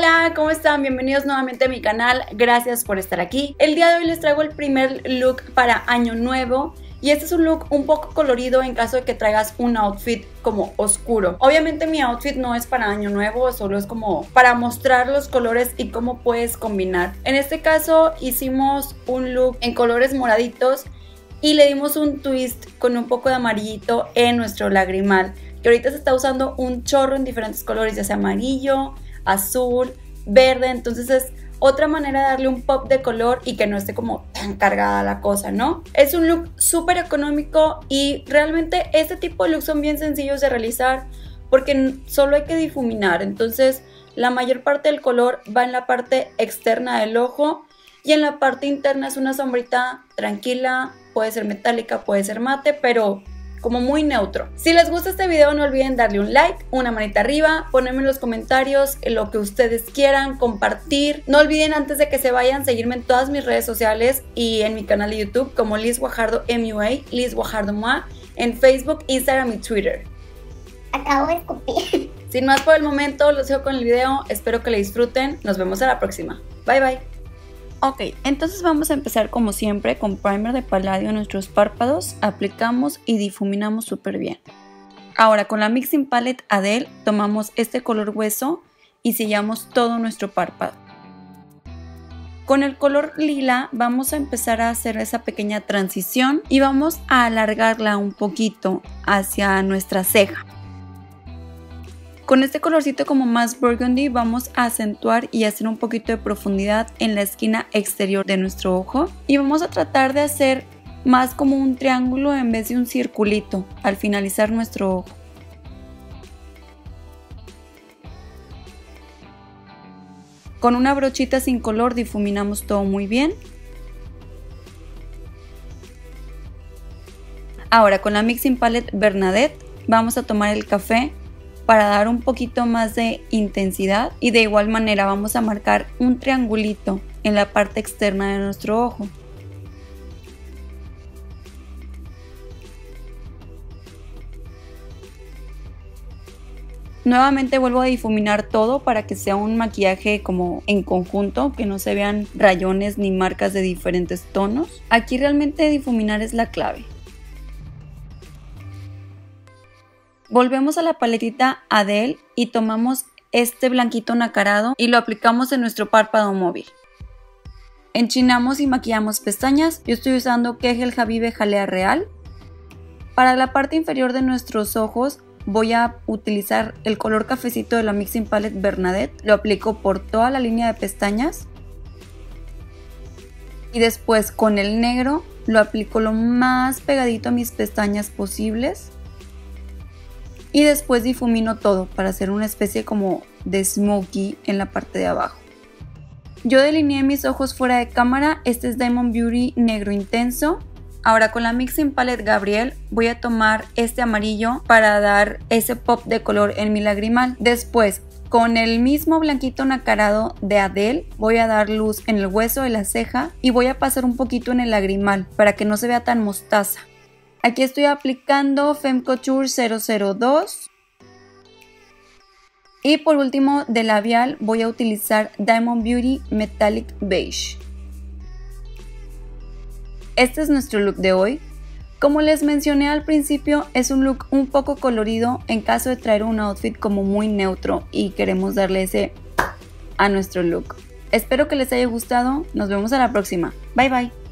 Hola, ¿cómo están? Bienvenidos nuevamente a mi canal, gracias por estar aquí. El día de hoy les traigo el primer look para Año Nuevo. Y este es un look un poco colorido en caso de que traigas un outfit como oscuro. Obviamente mi outfit no es para Año Nuevo, solo es como para mostrar los colores y cómo puedes combinar. En este caso hicimos un look en colores moraditos y le dimos un twist con un poco de amarillito en nuestro lagrimal, que ahorita se está usando un chorro en diferentes colores, ya sea amarillo, azul, verde. Entonces es otra manera de darle un pop de color y que no esté como tan cargada la cosa, ¿no? Es un look súper económico y realmente este tipo de looks son bien sencillos de realizar porque solo hay que difuminar. Entonces la mayor parte del color va en la parte externa del ojo y en la parte interna es una sombrita tranquila, puede ser metálica, puede ser mate, pero como muy neutro. Si les gusta este video no olviden darle un like, una manita arriba, ponerme en los comentarios lo que ustedes quieran, compartir. No olviden antes de que se vayan seguirme en todas mis redes sociales y en mi canal de YouTube como Liz Guajardo MUA, Liz Guajardo MUA, en Facebook, Instagram y Twitter. Acabo de escupir. Sin más por el momento, los dejo con el video, espero que le disfruten, nos vemos a la próxima. Bye bye. Ok, entonces vamos a empezar como siempre con primer de paladio en nuestros párpados, aplicamos y difuminamos súper bien. Ahora con la Mixing Palette Adele tomamos este color hueso y sellamos todo nuestro párpado. Con el color lila vamos a empezar a hacer esa pequeña transición y vamos a alargarla un poquito hacia nuestra ceja. Con este colorcito como más burgundy vamos a acentuar y hacer un poquito de profundidad en la esquina exterior de nuestro ojo. Y vamos a tratar de hacer más como un triángulo en vez de un circulito al finalizar nuestro ojo. Con una brochita sin color difuminamos todo muy bien. Ahora con la Mixing Palette Bernadette vamos a tomar el café para dar un poquito más de intensidad y de igual manera vamos a marcar un triangulito en la parte externa de nuestro ojo. Nuevamente vuelvo a difuminar todo para que sea un maquillaje como en conjunto, que no se vean rayones ni marcas de diferentes tonos. Aquí realmente difuminar es la clave. Volvemos a la paletita Adele y tomamos este blanquito nacarado y lo aplicamos en nuestro párpado móvil. Enchinamos y maquillamos pestañas. Yo estoy usando Kegel Habibe Jalea Real. Para la parte inferior de nuestros ojos voy a utilizar el color cafecito de la Mixing Palette Bernadette. Lo aplico por toda la línea de pestañas. Y después con el negro lo aplico lo más pegadito a mis pestañas posibles. Y después difumino todo para hacer una especie como de smokey en la parte de abajo. Yo delineé mis ojos fuera de cámara, este es Diamond Beauty negro intenso. Ahora con la Mixing Palette Gabrielle voy a tomar este amarillo para dar ese pop de color en mi lagrimal. Después con el mismo blanquito nacarado de Adele voy a dar luz en el hueso de la ceja y voy a pasar un poquito en el lagrimal para que no se vea tan mostaza. Aquí estoy aplicando Femme Couture 002 y por último de labial voy a utilizar Diamond Beauty Metallic Beige. Este es nuestro look de hoy. Como les mencioné al principio, es un look un poco colorido en caso de traer un outfit como muy neutro y queremos darle ese a nuestro look. Espero que les haya gustado, nos vemos a la próxima. Bye bye.